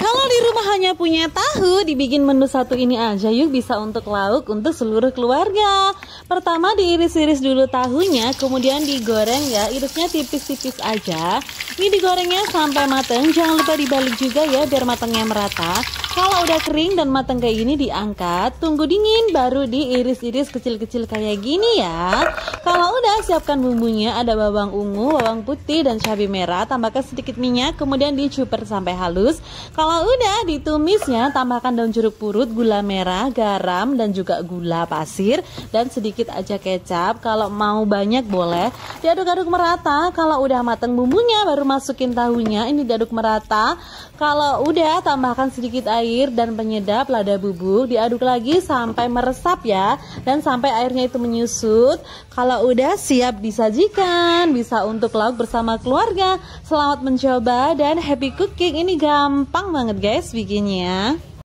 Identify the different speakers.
Speaker 1: Kalau di rumah hanya punya tahu, dibikin menu satu ini aja yuk, bisa untuk lauk untuk seluruh keluarga. Pertama diiris-iris dulu tahunya, kemudian digoreng ya, irisnya tipis-tipis aja. Ini digorengnya sampai mateng, jangan lupa dibalik juga ya biar matangnya merata. Kalau udah kering dan matang kayak gini diangkat, tunggu dingin baru diiris-iris kecil-kecil kayak gini ya. Kalau udah siapkan bumbunya, ada bawang ungu, bawang putih dan cabai merah, tambahkan sedikit minyak, kemudian dicuper sampai halus. Kalau udah ditumisnya, tambahkan daun jeruk purut, gula merah, garam dan juga gula pasir dan sedikit aja kecap. Kalau mau banyak boleh. Diaduk-aduk merata. Kalau udah matang bumbunya baru masukin tahunya, ini diaduk merata. Kalau udah tambahkan sedikit air dan penyedap lada bubuk, diaduk lagi sampai meresap ya, dan sampai airnya itu menyusut. Kalau udah siap disajikan, bisa untuk lauk bersama keluarga. Selamat mencoba dan happy cooking. Ini gampang banget guys bikinnya.